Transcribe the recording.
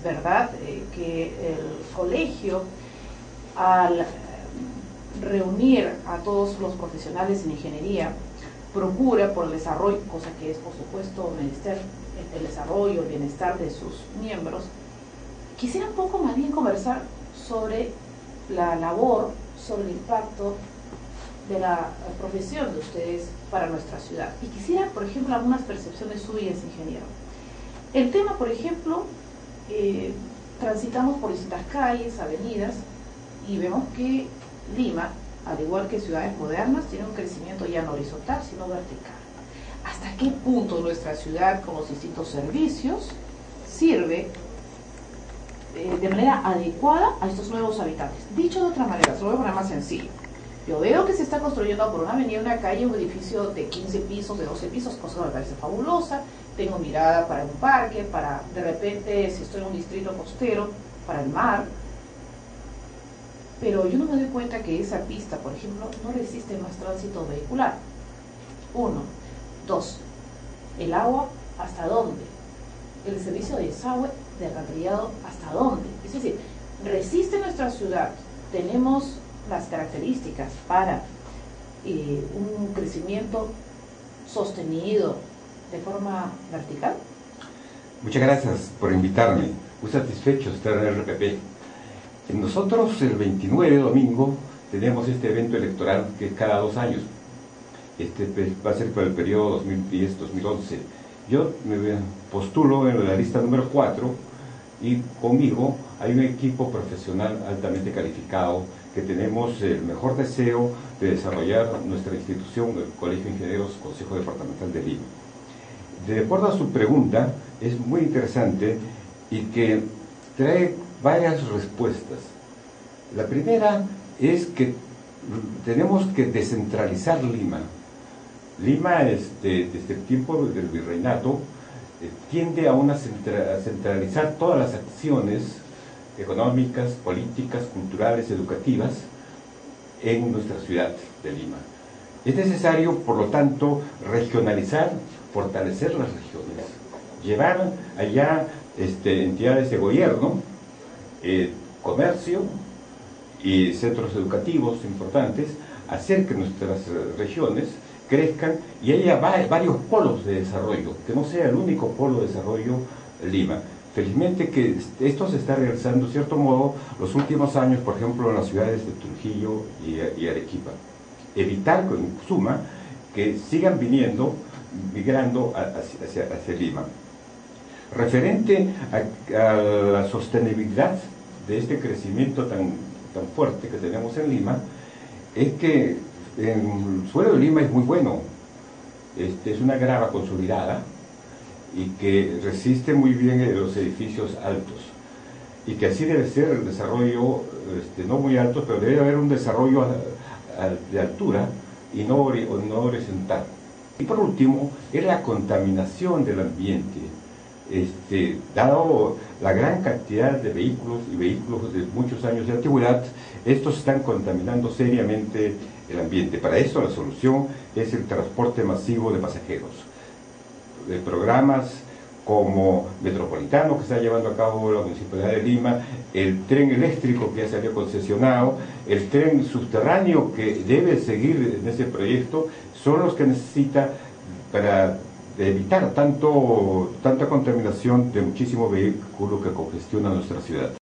verdad que el colegio, al reunir a todos los profesionales en ingeniería, procura por el desarrollo, cosa que es por supuesto menester el desarrollo, el bienestar de sus miembros. Quisiera un poco más bien conversar sobre la labor, sobre el impacto de la profesión de ustedes para nuestra ciudad. Y quisiera, por ejemplo, algunas percepciones suyas, ingeniero. El tema, por ejemplo, transitamos por distintas calles, avenidas, y vemos que Lima, al igual que ciudades modernas, tiene un crecimiento ya no horizontal, sino vertical. ¿Hasta qué punto nuestra ciudad, con los distintos servicios, sirve de manera adecuada a estos nuevos habitantes? Dicho de otra manera, se lo voy a poner más sencillo. Yo veo que se está construyendo por una avenida, una calle, un edificio de 15 pisos, de 12 pisos, cosa que me parece fabulosa. Tengo mirada para un parque, para, de repente, si estoy en un distrito costero, para el mar. Pero yo no me doy cuenta que esa pista, por ejemplo, no resiste más tránsito vehicular. 1. 2. El agua, ¿hasta dónde? El servicio de desagüe, de alcantarillado, ¿hasta dónde? Es decir, resiste nuestra ciudad. Tenemos las características para un crecimiento sostenido de forma vertical. Muchas gracias por invitarme. Muy satisfecho de estar en el RPP. Nosotros el 29 domingo tenemos este evento electoral que es cada 2 años. Este va a ser por el periodo 2010-2011. Yo me postulo en la lista número 4 y conmigo hay un equipo profesional altamente calificado que tenemos el mejor deseo de desarrollar nuestra institución, el Colegio de Ingenieros Consejo Departamental de Lima. De acuerdo a su pregunta, es muy interesante y que trae varias respuestas. La primera es que tenemos que descentralizar Lima. Lima, desde el tiempo del virreinato, tiende a centralizar todas las acciones económicas, políticas, culturales, educativas en nuestra ciudad de Lima. Es necesario, por lo tanto, regionalizar, fortalecer las regiones, llevar allá entidades de gobierno, comercio y centros educativos importantes, hacer que nuestras regiones crezcan y haya varios polos de desarrollo, que no sea el único polo de desarrollo Lima. Felizmente que esto se está realizando, de cierto modo, los últimos años, por ejemplo, en las ciudades de Trujillo y Arequipa. Evitar, en suma, que sigan migrando hacia Lima. Referente a la sostenibilidad de este crecimiento tan fuerte que tenemos en Lima, es que el suelo de Lima es muy bueno. Es una grava consolidada y que resiste muy bien los edificios altos, y que así debe ser el desarrollo, no muy alto, pero debe haber un desarrollo de altura y no horizontal. Y por último, es la contaminación del ambiente. Dado la gran cantidad de vehículos de muchos años de antigüedad, estos están contaminando seriamente el ambiente. Para esto la solución es el transporte masivo de pasajeros. De programas como Metropolitano, que está llevando a cabo la Municipalidad de Lima, el tren eléctrico que ya salió concesionado, el tren subterráneo que debe seguir en ese proyecto, son los que necesita para evitar tanta contaminación de muchísimo vehículo que congestiona nuestra ciudad.